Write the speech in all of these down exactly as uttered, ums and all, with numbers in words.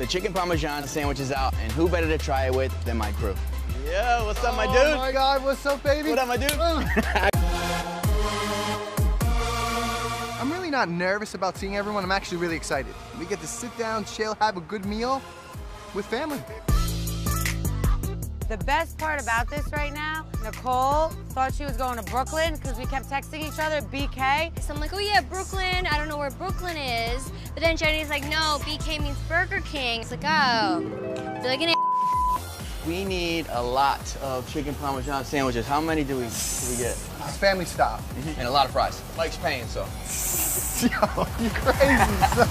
The chicken parmesan sandwich is out, and who better to try it with than my crew? Yo, what's up, my dude? Oh my God, what's up, baby? What up, my dude? I'm really not nervous about seeing everyone. I'm actually really excited. We get to sit down, chill, have a good meal with family. The best part about this right now, Nicole thought she was going to Brooklyn because we kept texting each other, B K. So I'm like, oh yeah, Brooklyn. I don't know where Brooklyn is. But then Jenny's like, no, B K means Burger King. It's like, oh, feel like an We need a lot of chicken parmesan sandwiches. How many do we, do we get? It's family style. Mm-hmm. And a lot of fries. Mike's paying, so. Yo, you crazy, son.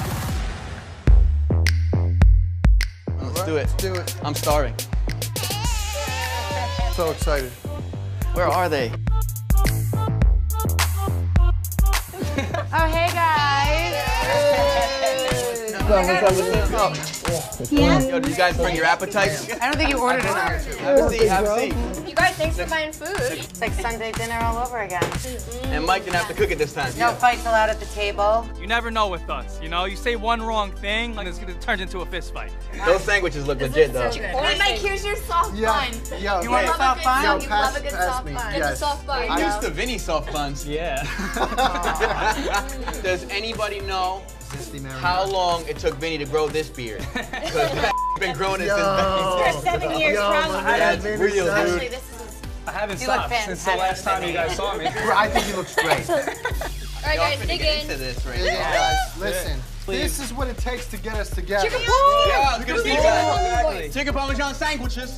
Let's Right, do it. Let's do it. I'm starving. So excited. Where are they? Oh, hey, guys. Hey. What's up, what's up, Yeah. Yo, did you guys bring your appetites? I don't think you ordered enough. Have a seat, have a seat. You guys, thanks for buying food. It's like Sunday dinner all over again. And Mike didn't have to cook it this time. No fights allowed at the table. You never know with us, you know? You say one wrong thing, and it's gonna turn into a fist fight. Those sandwiches look legit, though. Oh, Mike, here's your soft Yo, bun. yo, You want wait. a soft bun? Yo, You pass, love a good pass soft me. bun. Yes. It's a soft bun. I'm used to Vinny soft buns. Yeah. Does anybody know Sixty how long it took Vinny to grow this beard? Because that been growing it Yo. since back. Seven years Yo, probably. my That's man, real, son. dude. Actually, this is. I haven't You look stopped since the fantastic. last time you guys saw me. I think he looks great. All right, Y'all guys, finna dig get in. into this right Dig in, now. guys. Listen, Please. this is what it takes to get us together. Chicken Yeah, it's good to see you guys. Exactly. Chicken parmesan sandwiches.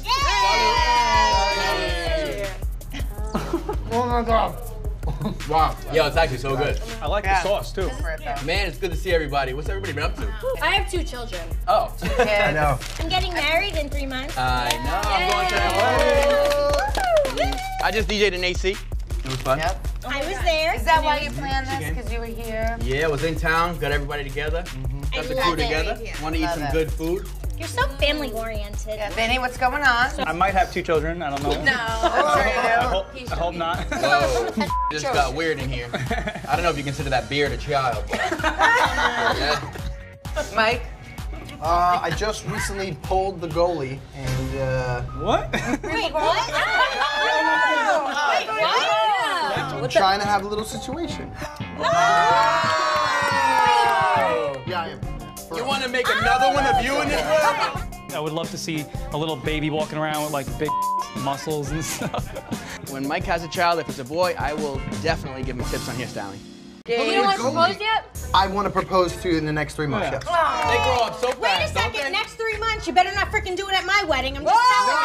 Oh my God. Wow. Yo, it's actually so good. I like Yeah. the sauce, too. Man, it's good to see everybody. What's everybody been up to? I have two children. Oh. I know. I'm getting married in three months. I know. I'm going to the wedding. I just D J'd in A C. It was fun. Yep. I was there. Is that why you planned this? Because you were here? Yeah, I was in town, got everybody together, got the you crew love it. together. Want to eat Love some it. good food. You're so family oriented. Yeah, Vinny, what's going on? I might have two children, I don't know. No. I'm sure you I do. hope, I hope not. Whoa, just got weird in here. I don't know if you consider that beard a child. Yeah. Mike? Uh, I just recently pulled the goalie, and uh, What? Wait, what? Wait, what? I'm trying to have a little situation. Yeah, I am. For You real. want to make another one of you in this world? I would love to see a little baby walking around with like big muscles and stuff. When Mike has a child, if it's a boy, I will definitely give him tips on hairstyling. You don't want to propose yet? I want to propose to you in the next three months. Yeah. Yes. They grow up so fast, Wait a don't second, they? next three months, you better not freaking do it at my wedding. I'm just telling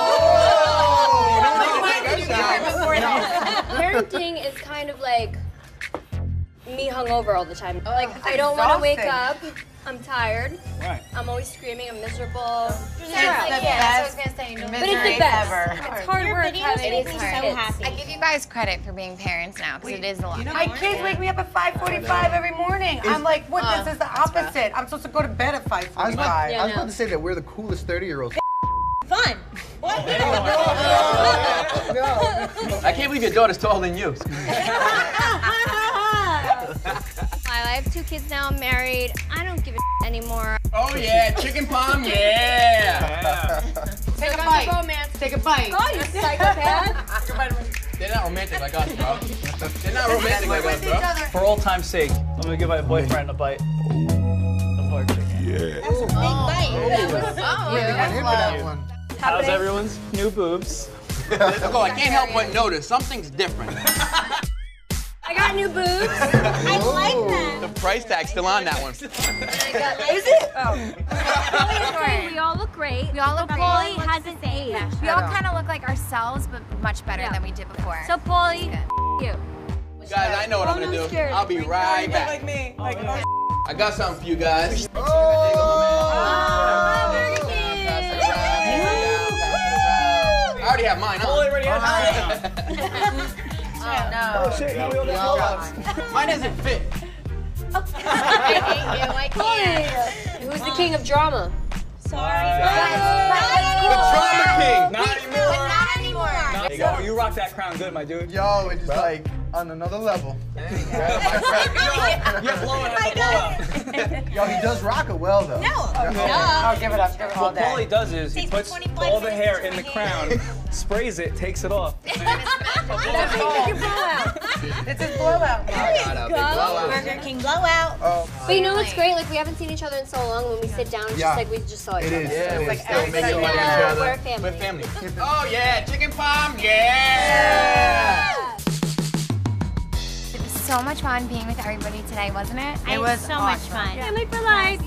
you. Parenting is kind of like me hungover all the time. Like, I don't want to wake up. I'm tired. Right. I'm always screaming. I'm miserable. It's Yeah, the like, best yeah, that's what I was gonna say. misery But it's the best. ever. It's hard Your work videos having make me so kids. happy. I give you guys credit for being parents now, because it is a lot. My kids wake me up at five forty-five every morning. I'm like, what? This is the opposite. I'm supposed to go to bed at five I was, about, forty-five. I was about to say that we're the coolest thirty-year-olds. Fun. What? I can't believe your daughter's taller than you. I have two kids now. I'm married. I don't give a anymore. Oh yeah, chicken palm, yeah. Take a bite. Take a bite. God, you psychopath. They're not romantic like us, bro. They're not romantic like us, bro. For old time's sake, I'm gonna give my boyfriend a bite of hard chicken. That's a big bite. Wait, I got hit with that one. How's everyone's new boobs? Oh, I can't help but notice something's different. I got new boobs. I like that. The price tag's still on that one. Is it? Oh. We all look great. We all look great. Paulie hasn't aged. We all kind of look like ourselves, but much better Yeah. than we did before. So Paulie, you. Guys, I know what I'm gonna do. scared. I'll be right back. Like me. Like, I got something for you guys. Oh, Burger King. Pass it around, pass it around. I already have mine, huh? already has oh, no. shit, now we all got Mine doesn't fit. I hate you. I can't. Who's the king of drama? Sorry. The Drama King. Not anymore. Not anymore. you go. You rock that crown good, my dude. Yo, it's just like on another level. You're blowing up the blow-up. Yo, he does rock it well though. No. Oh, give it up, give it all What Paulie day. does is he Takes puts twenty-five all the hair minutes in to the my hair. crown, sprays it, takes it off. That's It's his blowout. Burger King blowout. Oh, But you know what's great? Like we haven't seen each other in so long. When we sit down, it's Yeah. just like we just saw each it other. is. Yeah, it we're is. still making like, fun of each yeah, other. we're family. We're family. Oh yeah, chicken palm, yeah! It was so much fun being with everybody today, wasn't it? It was so much fun. Family for life.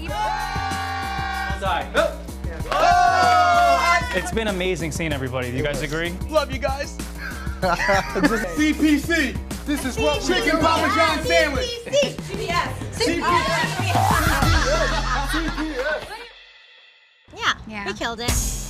It's been amazing seeing everybody. Do you guys agree? Love you guys. C P C. This is what chicken parmesan sandwich. C P S. Yeah. Yeah, Yeah. we killed it.